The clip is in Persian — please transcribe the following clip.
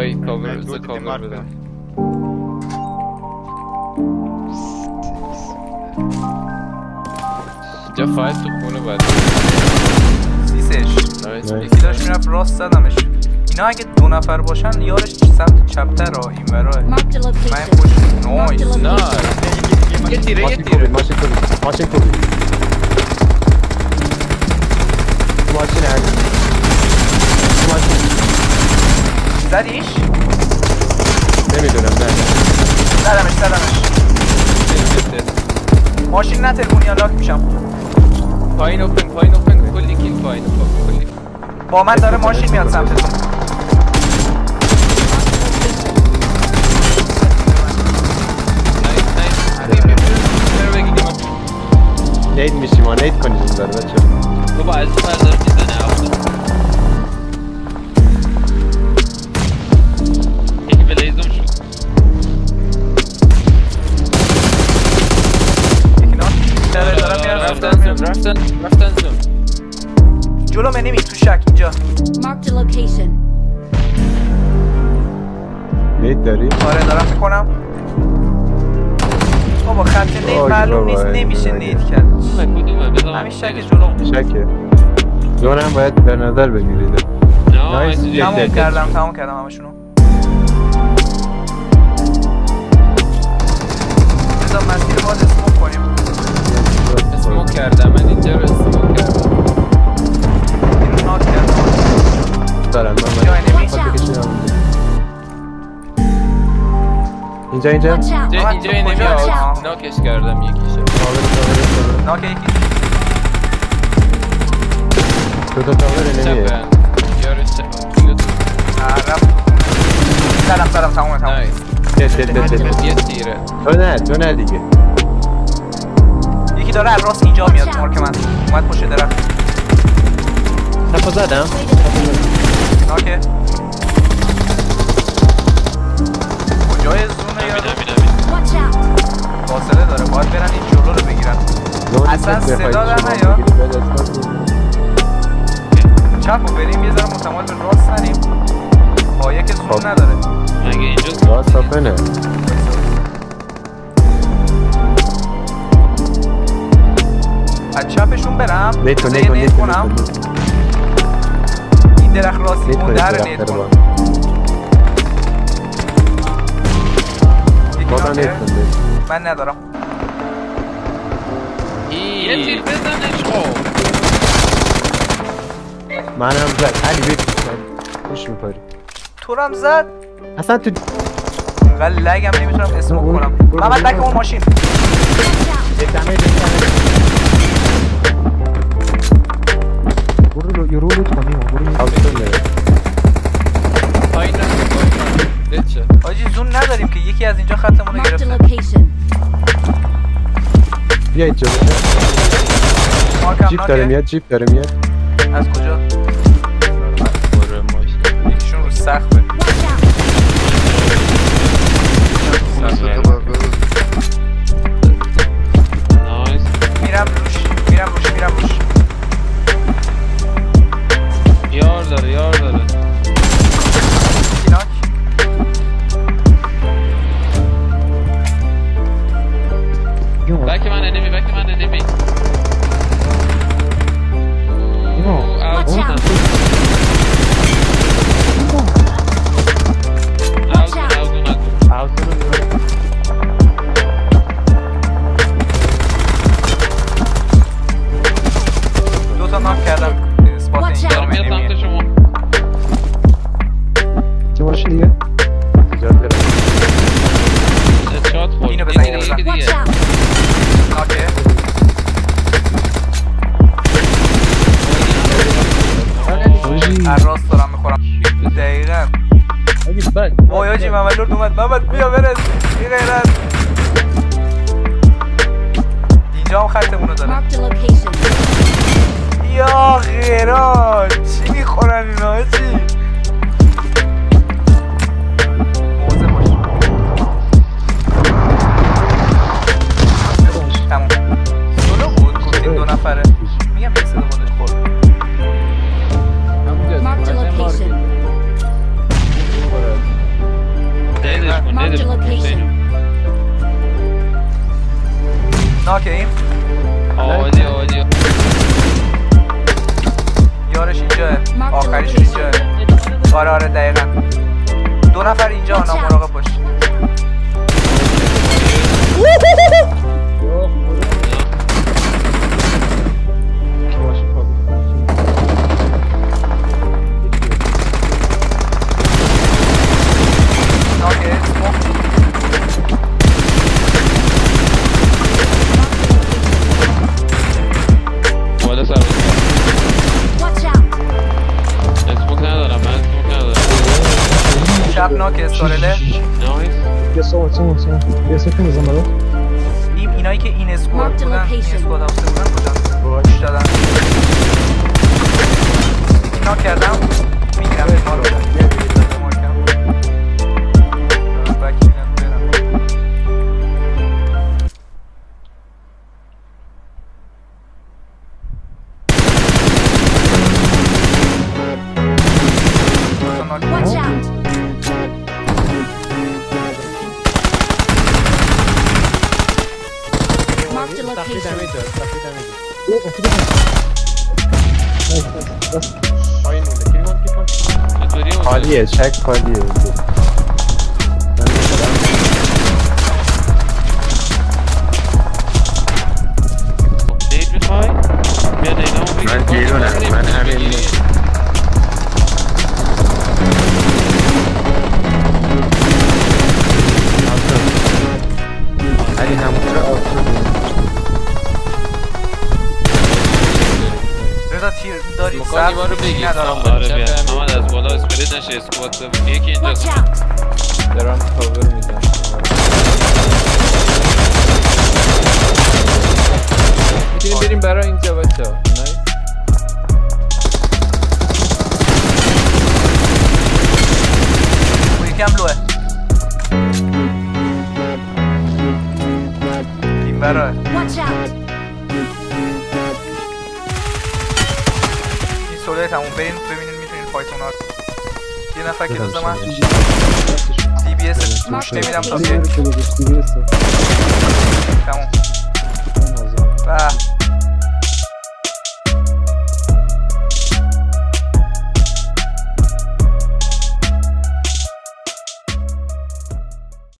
وای کاور بدم. اینجا فایت تو خونه باید سیسش یکی داشت میرفت راست زدمش. اینا اگه 2 نفر باشن یارش سمت چپتر ها این وراه من خوش نایس یه تیره ماشین کوبی ماشین هر ماشین زدیش؟ نمیدونم زدمش ماشین نترکونی یا لاک میشم. پایین اوپن کلی کیل پایین کلی با من داره ماشین میاد سمتتون. نید میشیم ها نید کنید اون داره بچه بابا از اون بردار میزنه یکی بلیزم شد یکی نا رفتن زوم جلو من نمی تو شک اینجا نید داری؟ آره دارم میکنم. بابا خط نید معلوم نیست نمیشه نید کرد. همین شک جلو شکه دونم باید در نظر بگیرید. تمام کردم همشونو. بذار مسیر باید اسموک کنیم. اسموک کردم من اینجا رو اسموک کردم اینو نات کردم دارم اینجا اینمی ناکش کردم یکیشو ناک یکی دو تا تاور انمیه یارش سلام تمام یه تیره تو نه دیگه یکی داره راست اینجا میاد مارک من اومد پشت درخت تپا زدم ناکه کجای زونه یا فاصله داره باید برن این جلو رو بگیرن. اصلا صدا در نیا چپ رو بریم یه ذره متمایل به راست نریم پایه که زون نداره مگه اینجا راست سافنه از چپشون برم نیت کنم این درخت راستی اون در نیت کنم من ندارم یه تیر بزنش خب منم زد علی بید خوش میپاری تو رم زد اصلا تو اینقدر لگم نمیتونم اسموک کنم محمد بک اون ماشین برو لوت کنیم پایین بچه آجی زون نداریم که یکی از اینجا خطمونو گرفته بیا اینجا جیپ داره میاد از کجا؟ یکیشون رو سخته میرم روش یار داره ایناک بک من انمی دو تا نام کردم اسپات داره میاد سمت شما چه ماشین دیگه؟ شات خورد اینو بزن دیگه ناکه راست دارم میخورم دقیقا وای آجی محمد لورد اومد محمد بیا برس بی غیرت اینجا هم خطمونو داره یا غیران چی میخورن اینا آجی موزه باش تموم سولو بود گفتیم 2 نفره میگم یک صدا بودش خورد آخریش اینجا. آره دقیقا. 2 نفر اینجا آنا مراقب باش. شب ناک استارله اینایی که این اسکواد بودن این اسکواد هفته بودن کجا؟ باش دادن ناک کردم میگیرم اینا رو خالیه چک خالیه من بیرونم من همین علی همونجا رضا تیر داری مکانی ما رو بگیر آره بیا محمد از بالا اسپرید نشه اسکوات یکی اینجا دارم کاور میدم میتونیم بریم برای اینجا بچه ها یکم لوه این برای این سوله تموم برین ببینین میتونین فایت اونا رو یه نفر که دوزه من DBS نمیدم تا بیه